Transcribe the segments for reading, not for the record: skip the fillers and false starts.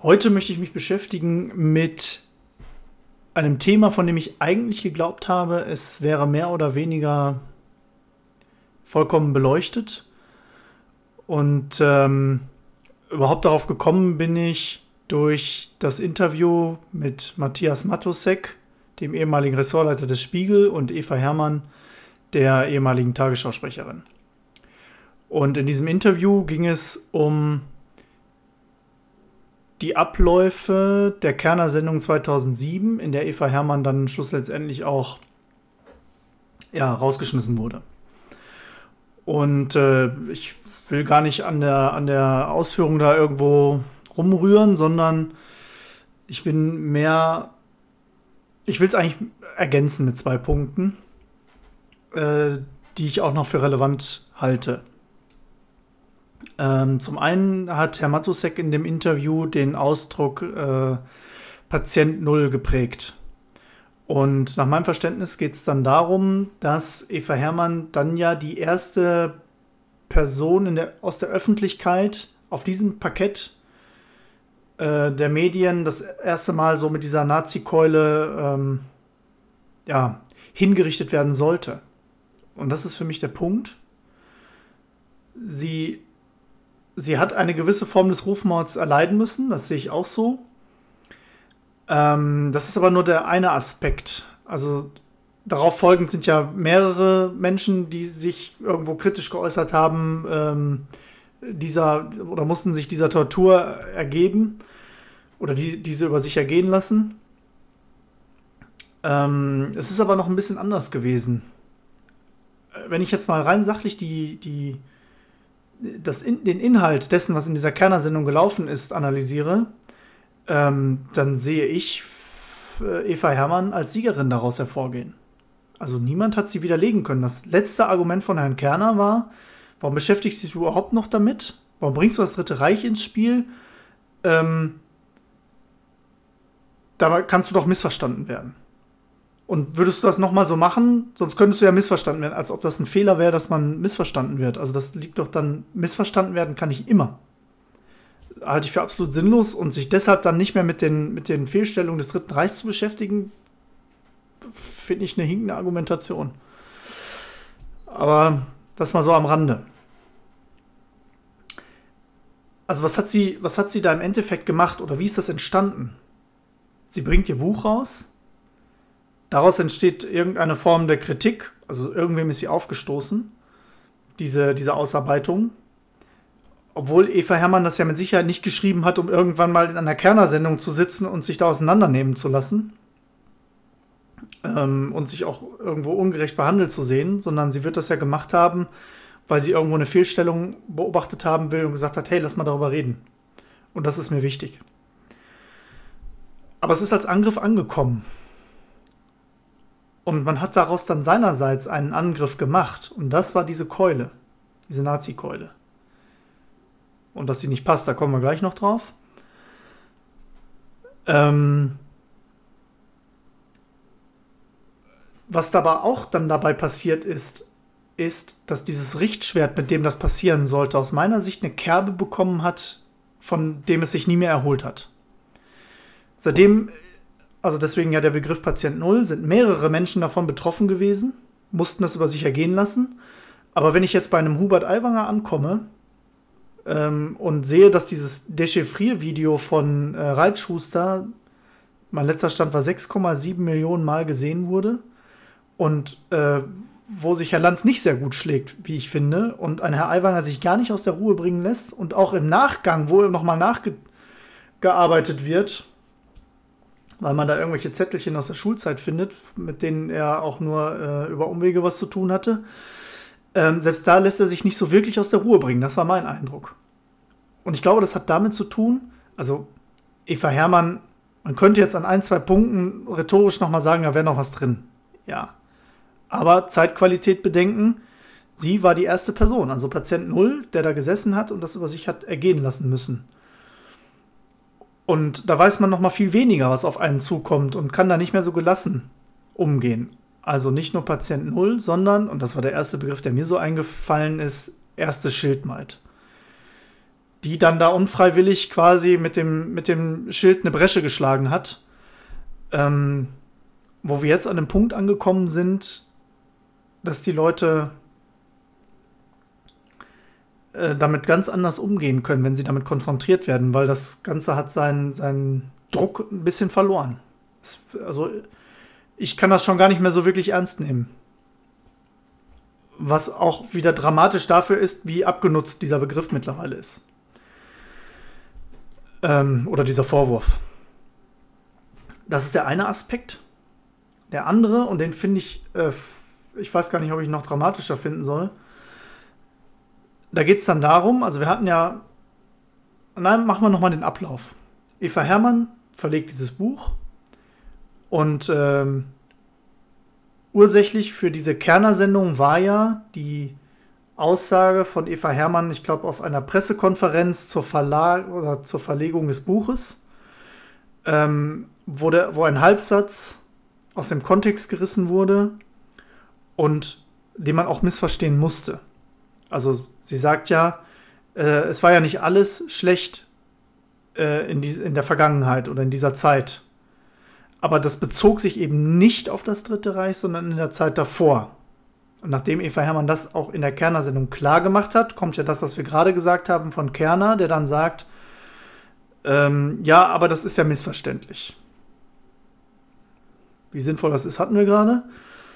Heute möchte ich mich beschäftigen mit einem Thema, von dem ich eigentlich geglaubt habe, es wäre mehr oder weniger vollkommen beleuchtet. Und überhaupt darauf gekommen bin ich durch das Interview mit Matthias Mattusek, dem ehemaligen Ressortleiter des Spiegel, und Eva Hermann, der ehemaligen Tagesschausprecherin. Und in diesem Interview ging es um die Abläufe der Kerner-Sendung 2007, in der Eva Hermann dann schlussendlich auch rausgeschmissen wurde. Und ich will gar nicht an der Ausführung da irgendwo rumrühren, sondern ich will es eigentlich ergänzen mit 2 Punkten, die ich auch noch für relevant halte. Zum einen hat Herr Mattusek in dem Interview den Ausdruck Patient Null geprägt. Und nach meinem Verständnis geht es dann darum, dass Eva Hermann dann ja die erste Person aus der Öffentlichkeit auf diesem Parkett der Medien das erste Mal so mit dieser Nazi-Keule hingerichtet werden sollte. Und das ist für mich der Punkt. Sie hat eine gewisse Form des Rufmords erleiden müssen, das sehe ich auch so. Das ist aber nur der eine Aspekt. Also darauf folgend sind ja mehrere Menschen, die sich irgendwo kritisch geäußert haben, mussten sich dieser Tortur ergeben oder diese über sich ergehen lassen. Es ist aber noch ein bisschen anders gewesen. Wenn ich jetzt mal rein sachlich den Inhalt dessen, was in dieser Kerner-Sendung gelaufen ist, analysiere, dann sehe ich Eva Hermann als Siegerin daraus hervorgehen. Also niemand hat sie widerlegen können. Das letzte Argument von Herrn Kerner war, warum beschäftigst du dich überhaupt noch damit? Warum bringst du das Dritte Reich ins Spiel? Da kannst du doch missverstanden werden. Und würdest du das nochmal so machen, sonst könntest du ja missverstanden werden, als ob das ein Fehler wäre, dass man missverstanden wird. Also das liegt doch dann, missverstanden werden kann ich immer. Halte ich für absolut sinnlos, und sich deshalb dann nicht mehr mit den Fehlstellungen des Dritten Reichs zu beschäftigen, finde ich eine hinkende Argumentation. Aber das mal so am Rande. Also was hat sie da im Endeffekt gemacht, oder wie ist das entstanden? Sie bringt ihr Buch raus. Daraus entsteht irgendeine Form der Kritik, also irgendwem ist sie aufgestoßen, diese Ausarbeitung. Obwohl Eva Hermann das ja mit Sicherheit nicht geschrieben hat, um irgendwann mal in einer Kerner-Sendung zu sitzen und sich da auseinandernehmen zu lassen. Und sich auch irgendwo ungerecht behandelt zu sehen, sondern sie wird das ja gemacht haben, weil sie irgendwo eine Fehlstellung beobachtet haben will und gesagt hat, hey, lass mal darüber reden. Und das ist mir wichtig. Aber es ist als Angriff angekommen. Und man hat daraus dann seinerseits einen Angriff gemacht. Und das war diese Keule, diese Nazi-Keule. Und dass sie nicht passt, da kommen wir gleich noch drauf. Was dabei auch dann dabei passiert ist, dass dieses Richtschwert, mit dem das passieren sollte, aus meiner Sicht eine Kerbe bekommen hat, von dem es sich nie mehr erholt hat. Seitdem, also deswegen ja der Begriff Patient Null, sind mehrere Menschen davon betroffen gewesen, mussten das über sich ergehen lassen. Aber wenn ich jetzt bei einem Hubert Aiwanger ankomme und sehe, dass dieses Dechiffrier-Video von Reitschuster, mein letzter Stand war 6,7 Millionen Mal gesehen wurde, und wo sich Herr Lanz nicht sehr gut schlägt, wie ich finde, und ein Herr Aiwanger sich gar nicht aus der Ruhe bringen lässt, und auch im Nachgang, wo nochmal nachgearbeitet wird, weil man da irgendwelche Zettelchen aus der Schulzeit findet, mit denen er auch nur über Umwege was zu tun hatte. Selbst da lässt er sich nicht so wirklich aus der Ruhe bringen. Das war mein Eindruck. Und ich glaube, das hat damit zu tun, also Eva Hermann, man könnte jetzt an 1, 2 Punkten rhetorisch nochmal sagen, da wäre noch was drin. Ja. Aber Zeitqualität bedenken, sie war die erste Person, also Patient Null, der da gesessen hat und das über sich hat ergehen lassen müssen. Und da weiß man noch mal viel weniger, was auf einen zukommt, und kann da nicht mehr so gelassen umgehen. Also nicht nur Patient Null, sondern, und das war der erste Begriff, der mir so eingefallen ist, erste Schildmaid. die dann da unfreiwillig quasi mit dem Schild eine Bresche geschlagen hat. Wo wir jetzt an dem Punkt angekommen sind, dass die Leute damit ganz anders umgehen können, wenn sie damit konfrontiert werden, weil das Ganze hat seinen Druck ein bisschen verloren. Also ich kann das schon gar nicht mehr so wirklich ernst nehmen. Was auch wieder dramatisch dafür ist, wie abgenutzt dieser Begriff mittlerweile ist. Oder dieser Vorwurf. Das ist der eine Aspekt. Der andere, und den finde ich, ich weiß gar nicht, ob ich noch dramatischer finden soll. Da geht es dann darum, also wir hatten ja, nein, machen wir nochmal den Ablauf. Eva Herrmann verlegt dieses Buch und ursächlich für diese Kerner-Sendung war ja die Aussage von Eva Herrmann, ich glaube, auf einer Pressekonferenz zur Verlegung des Buches, wo ein Halbsatz aus dem Kontext gerissen wurde und den man auch missverstehen musste. Also sie sagt ja, es war ja nicht alles schlecht in der Vergangenheit oder in dieser Zeit. Aber das bezog sich eben nicht auf das Dritte Reich, sondern in der Zeit davor. Und nachdem Eva Herrmann das auch in der Kerner-Sendung klar gemacht hat, kommt ja das, was wir gerade gesagt haben von Kerner, der dann sagt, ja, aber das ist ja missverständlich. Wie sinnvoll das ist, hatten wir gerade.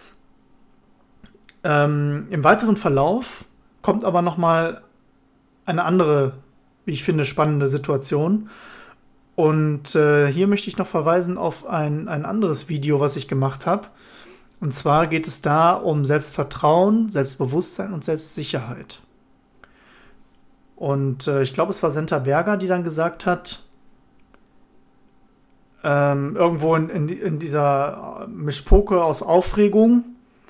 Im weiteren Verlauf kommt aber nochmal eine andere, wie ich finde, spannende Situation. Und hier möchte ich noch verweisen auf ein anderes Video, was ich gemacht habe. Und zwar geht es da um Selbstvertrauen, Selbstbewusstsein und Selbstsicherheit. Und ich glaube, es war Senta Berger, die dann gesagt hat, irgendwo in dieser Mischpoke aus Aufregung,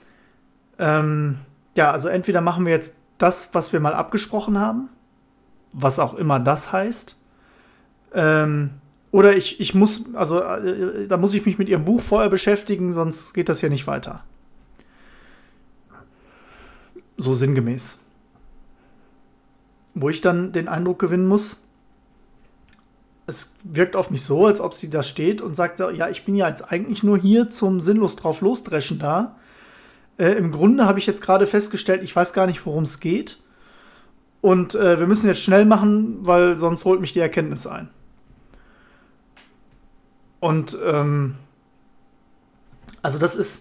ja, also entweder machen wir jetzt das, was wir mal abgesprochen haben, was auch immer das heißt, oder ich muss, also da muss ich mich mit ihrem Buch vorher beschäftigen, sonst geht das hier nicht weiter. So sinngemäß. Wo ich dann den Eindruck gewinnen muss, es wirkt auf mich so, als ob sie da steht und sagt, ja, ich bin ja jetzt eigentlich nur hier zum sinnlos drauf losdreschen da. Im Grunde habe ich jetzt gerade festgestellt, ich weiß gar nicht, worum es geht. Und wir müssen jetzt schnell machen, weil sonst holt mich die Erkenntnis ein. Und also das ist,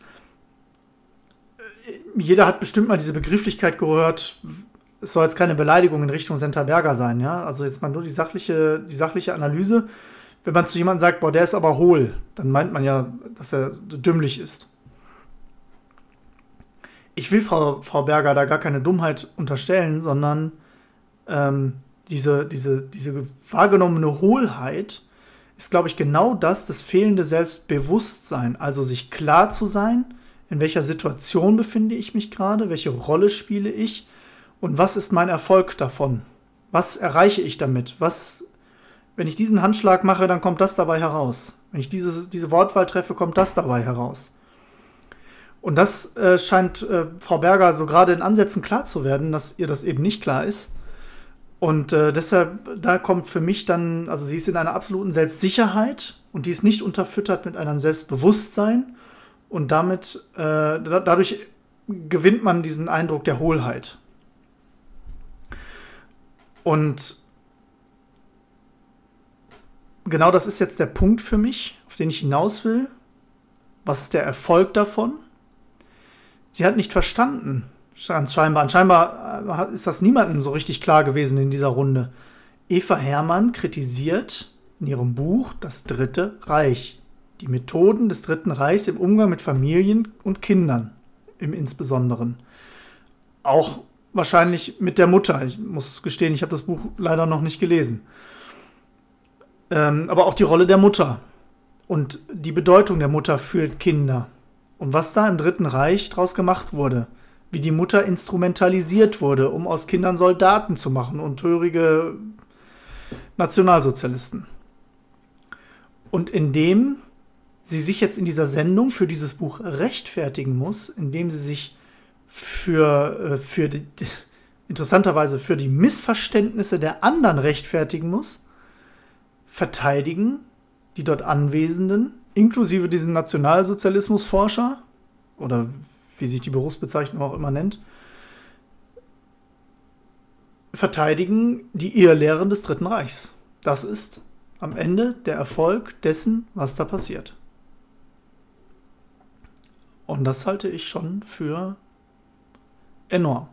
jeder hat bestimmt mal diese Begrifflichkeit gehört, es soll jetzt keine Beleidigung in Richtung Senta Berger sein, ja. Also jetzt mal nur die sachliche Analyse. Wenn man zu jemandem sagt, boah, der ist aber hohl, dann meint man ja, dass er dümmlich ist. Ich will Frau Berger da gar keine Dummheit unterstellen, sondern diese wahrgenommene Hohlheit ist, glaube ich, genau das fehlende Selbstbewusstsein. Also sich klar zu sein, in welcher Situation befinde ich mich gerade, welche Rolle spiele ich und was ist mein Erfolg davon? Was erreiche ich damit? Wenn ich diesen Handschlag mache, dann kommt das dabei heraus. Wenn ich diese Wortwahl treffe, kommt das dabei heraus. Und das scheint Frau Berger so gerade in Ansätzen klar zu werden, dass ihr das eben nicht klar ist. Und deshalb, da kommt für mich dann, also sie ist in einer absoluten Selbstsicherheit und die ist nicht unterfüttert mit einem Selbstbewusstsein. Und damit, dadurch gewinnt man diesen Eindruck der Hohlheit. Und genau das ist jetzt der Punkt für mich, auf den ich hinaus will. Was ist der Erfolg davon? Sie hat nicht verstanden, scheinbar ist das niemandem so richtig klar gewesen in dieser Runde. Eva Herrmann kritisiert in ihrem Buch das Dritte Reich. Die Methoden des Dritten Reichs im Umgang mit Familien und Kindern im Insbesonderen. Auch wahrscheinlich mit der Mutter. Ich muss gestehen, ich habe das Buch leider noch nicht gelesen. Aber auch die Rolle der Mutter und die Bedeutung der Mutter für Kinder. Und was da im Dritten Reich draus gemacht wurde. Wie die Mutter instrumentalisiert wurde, um aus Kindern Soldaten zu machen und törige Nationalsozialisten. Und indem sie sich jetzt in dieser Sendung für dieses Buch rechtfertigen muss, indem sie sich für interessanterweise für die Missverständnisse der anderen rechtfertigen muss, verteidigen die dort Anwesenden, inklusive diesen Nationalsozialismusforscher, oder wie sich die Berufsbezeichnung auch immer nennt, verteidigen die Irrlehren des Dritten Reichs. Das ist am Ende der Erfolg dessen, was da passiert. Und das halte ich schon für enorm.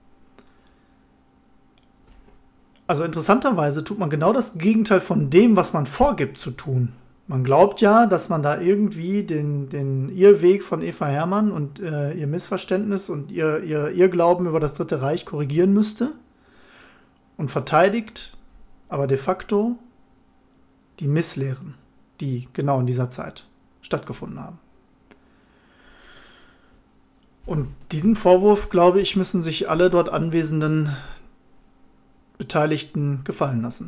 Also interessanterweise tut man genau das Gegenteil von dem, was man vorgibt zu tun. Man glaubt ja, dass man da irgendwie den Irrweg von Eva Hermann und ihr Missverständnis und ihr Glauben über das Dritte Reich korrigieren müsste und verteidigt aber de facto die Misslehren, die genau in dieser Zeit stattgefunden haben. Und diesen Vorwurf, glaube ich, müssen sich alle dort anwesenden Beteiligten gefallen lassen.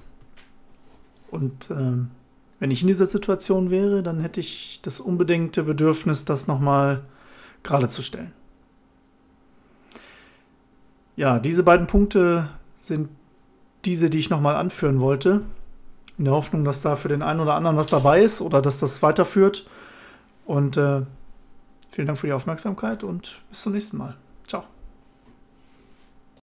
Und wenn ich in dieser Situation wäre, dann hätte ich das unbedingte Bedürfnis, das nochmal gerade zu stellen. Ja, diese beiden Punkte sind diese, die ich nochmal anführen wollte, in der Hoffnung, dass da für den einen oder anderen was dabei ist oder dass das weiterführt. Und vielen Dank für die Aufmerksamkeit und bis zum nächsten Mal.